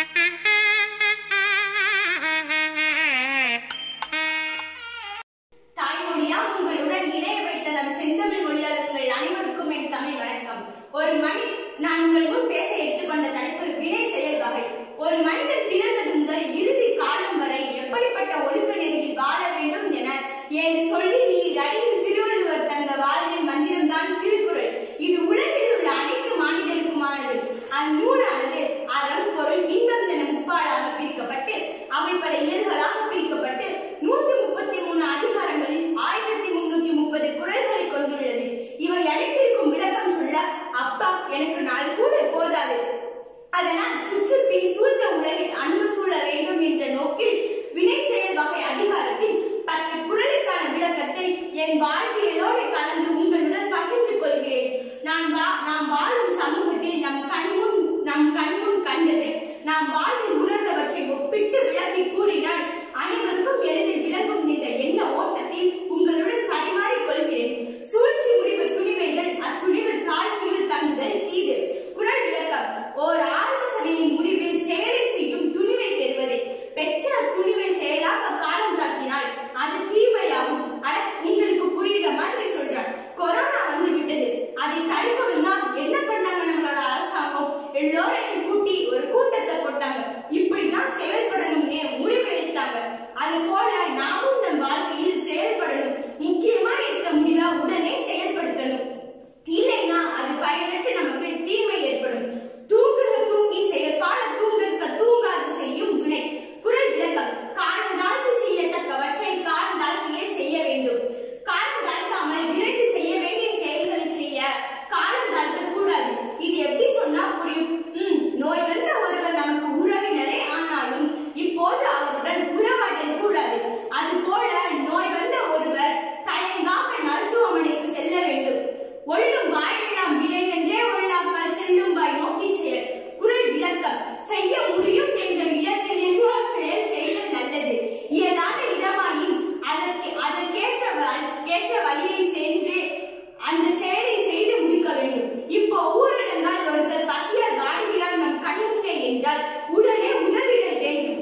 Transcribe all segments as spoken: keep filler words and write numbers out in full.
ஒரு மணி நான் உங்கள் முன் பேச எடுத்துக்கொண்ட தலைப்பு வினை செயல் வகை. ஒரு மனிதன் பிறந்தது முதல் இறுதி காலம் வரை எப்படிப்பட்ட ஒழுக்க நெறியில் வாழ வேண்டும் என ஏழு சொல்லி நீர் அடியில் திருவள்ளுவர் தந்த வாழ்வில் மந்திரம்தான் திருக்குறள். இது உலகில் உள்ள அனைத்து மாநிலருக்குமானது. அந்நூலானது அறம், பொருள், இன்பம் என முப்பாடாக பிரிக்கப்பட்டு அவை பல இயல்களாக பிரிக்கப்பட்டு நூத்தி முப்பத்தி மூணு அதிகாரங்களில் ஆயிரத்தி முன்னூத்தி முப்பது குறள்களை கொண்டுள்ளது. இவை அனைத்திற்கும் விளக்கம் சொல்ல அப்பா எனக்கு நாலு கூட போதாது, அதனால் சுற்றுப்பின் சூழ்ந்த உலகில் அன்பு சூழ வேண்டும் என்ற நோக்கில் வினை செயல் வகை அதிகாரத்தின் பத்து குறளுக்கான விளக்கத்தை என் வாழ்வியலோடு கலந்து உங்களுடன் பகிர்ந்து கொள்கிறேன். நான் நாம் வாழும் சமூகத்தில் நம் கண்முன் நம் கண்முன் கண்டது நாம் வாழ்வில் உணர்ந்தவற்றை ஒப்பிட்டு விளக்கி கூறினால் அனைவருக்கும் எளிதில் விளங்கும் என்ற எண்ண ஓட்டத்தில் உங்களுடன் பரிமாறிக் கொள்கிறேன். சூழ்ச்சி முடிவு துணிவைகள், அத்துணிவு தாழ்ச்சியில் தங்குதல் தீது. குறள் விளக்கம்: ஓர் ஆலோசனையின் முடிவில் செயலை செய்யும் துணிவை பெறுவதே. பெற்ற துணிவை செயலாக காலம் தாக்கினால் அது தீமையாகும். அட, உங்களுக்கு புரியுற மாதிரி சொல்றேன். கொரோனா வந்து விட்டது, அதை தடுக்கணும்னா என்ன பண்ணாங்க நம்மளோட அரசாங்கம்? எல்லோரையும் கூட்டி ஒரு கூட்டத்தை போட்டாங்க. இப்படிதான் செயல்படணும்னே முடிவு எடுத்தாங்க. அது போல நாமும் நம் வாழ்க்கையில் செயல்படணும். முக்கியமா எடுத்த முடிவா உடனே செயல்படுத்தணும். இல்லைன்னா அது பயனற்று நமக்கு தீமை ஏற்படும். தூங்குக தூங்கி செயற்பாட தூங்கற்க தூங்காது செய்யும் வினை. குறள் விளக்கம்: காலம் தாழ்த்து செய்யத்தக்கவற்றை காலம் தாழ்த்தியே செய்ய வேண்டும். காலம் தாழ்த்தாமல் விரைந்து செய்ய வேண்டிய செயல்களை செய்ய காலம் தாழ்த்த கூடாது. இது எப்படி சொன்னா புரியும்? உம் நோய் வந்த ஒருவர் நமக்கு உறவினரே ஆனாலும் இப்போது அவருடன் உறவாடல் கூடாது. அது போல நோய் வந்த ஒருவர் தயங்காமல் மருத்துவமனைக்கு செல்ல வேண்டும். ஒள்ளும் வாயெல்லாம் வினை என்றே ஒள்ளாமல் செல்லும் வாய் நோக்கி செயல். குறள் விளக்கம்: செய்ய முடியும் என்ற இடத்தில் எல்லாம் செயல் செய்தல் நல்லது. இயலாத இடமாயின் அதற்கு அதற்கேற்ற கேற்ற வழியை சென்று அந்த செயலை செய்து முடிக்க வேண்டும். இப்போ ஊரடங்கால் ஒருத்தர் பசியால் வாடுகிறார் நம் கண்முன்னே என்றால் உடனே உதவிடல் வேண்டும்.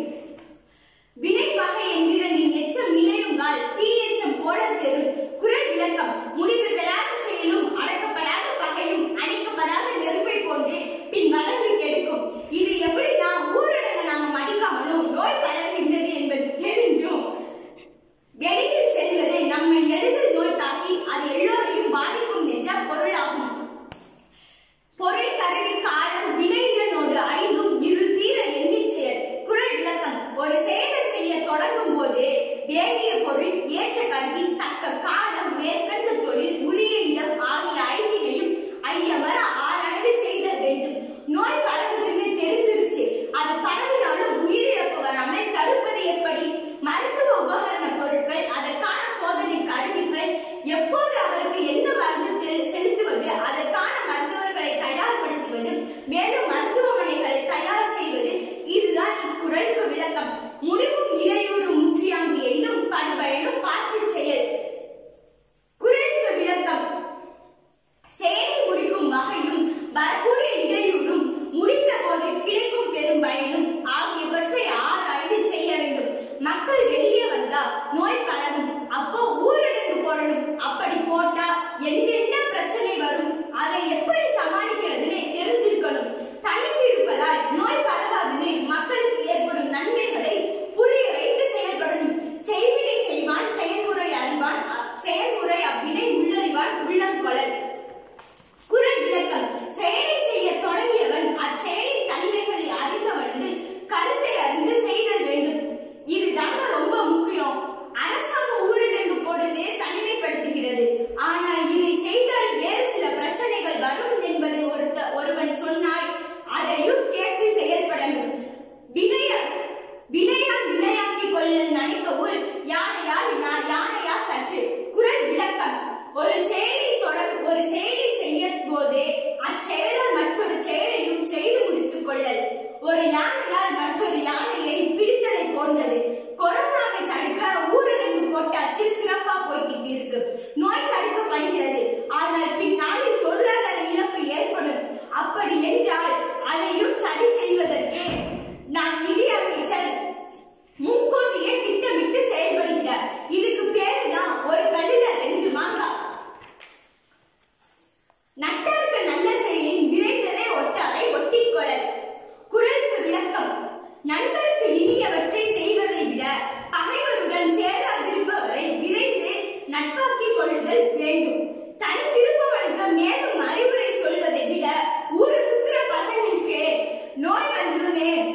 வினை வகை என்கிற நீ எச்சம் இணையுங்கால் தீ எச்சம் போல தெரும். குறள் விளக்கம்: முடிவு பெறாத செயலும் அடக்கப்படாத பகையும் அணைக்கப்படாத நெருப்பை போன்று பின் வளர்ந்து கெடுக்கும். இது எப்படின்னா, ஊரடங்கு நாம மதிக்காமலும் நோய் பரவுகின்றது என்பது தெரிஞ்சும் வெளியில் செல்வது நம்மை எளிதில் நோய் தாக்கி அது எல்லோரையும் பாதிக்கும் என்ற பொருளாகும். பொருள் கருவி காலம் வினையினோடு ஐந்தும் இருள் தீர எண்ணி செயல். குறள் விளக்கம்: ஒரு செயலை செய்ய தொடங்கும் போது வேண்டிய பொருள், ஏற்ற கருவி, தக்க காலம், மேற்கண்ட தொழில், உரிய இடம் ஆகிய ஐந்தினையும் ஐயமர ஆராய்ந்து செய்தல் வேண்டும். நோய் பரவுதுன்னு தெரிஞ்சிருச்சு, அது பரவினாலும் உயிரிழப்பு வராமல் தடுப்பது எப்படி? மருத்துவ உபகரண பொருட்கள், அதற்கான சோதனை கருவிகள், எப்போது அவருக்கு என்ன மருந்து செலுத்துவது, அதற்கான மருத்துவர்களை தயார்படுத்துவது, மேலும் மருத்துவமனைகளை தயார் செய்வது, இதுதான் இக்குறளுக்கு விளக்கம். முடிவும் இடையூறும் முற்றியாங்கு எய்தும் படுபயனும் பார்த்து செயல். குறளுக்கு விளக்கம்: செயலை முடிக்கும் வகையும் வரக்கூடிய இடையூறும் முடிந்த போது கிடைக்கும் பெரும் பயனும் ஆகியவற்றை ஆராய்ந்து செய்ய வேண்டும். மக்கள் வெளியே வந்தா நோய் பரவும், அப்போ ஊரடங்கு போடணும். அப்படி போட்டா என்னென்ன பிரச்சனை வரும், அதை எப்படி சமாளிக்கிறதுன்னு தெரிஞ்சிருக்கணும். தனித்து இருப்பதால் நோய் பரவாதுன்னு மக்களுக்கு ஏற்படும் நன்மைகளை புரிய வைத்து செயல்படணும். செய்வினை செய்வான் செயல்முறை அறிவான், செயல்முறை அவ்வினை உள்ளறிவான் உள்ளம் கொளல். குறள் விளக்கம்: செயலை செய்ய தொடங்கியவன் அச்செயலின் தன்மைகளை அறிந்தவனது கருத்தை அறிந்து செய்தல் வேண்டும். இதுதாங்க ரொம்ப முக்கியம். அரசாங்கம் ஊரடங்கு போடுவதே தனிமைப்படுத்துகிறது. ஆனால் இதை செய்தால் வேறு சில பிரச்சனைகள் வரும் என்பதை ஒருத்த ஒருவன் சொன்னால் அதையும் கேட்டு செயல்படணும். வினைய வினையால் வினையாக்கி கொள்ளல் நினைக்கவுள் யானையால் யானையா கற்று. குறள் விளக்கம்: ஒரு செயலை தொடர் ஒரு செயலை செய்ய போதே அச்செயலால் மற்றொரு செயலையும் செய்து முடித்துக் கொள்ளல் ஒரு யானையால் மற்றொரு யானையை பிடித்தலை போன்றது. கொரோனாவை தடுக்க ஊரடங்கு போட்டாச்சு, சிறப்பா போய்கிட்டு இருக்கு. நோய் தடுக்கப்படுகிறது, ஆனால் பின்னாளில் பொருளாதார இழப்பு ஏற்படும். அப்படி என்றால் அதையும் சரி செய்வதற்கு நண்பருக்கு இனியவற்றை செய்வதை விட பகைவருடன் சேராதிருப்பவரை விரைந்து நட்பாக்கிக் கொள்ளுதல் வேண்டும். தனித்திருப்பவனுக்கு மேலும் அறிவுரை சொல்வதை விட ஊரு சுத்துற பசங்களுக்கு நோய் வந்துருன்னு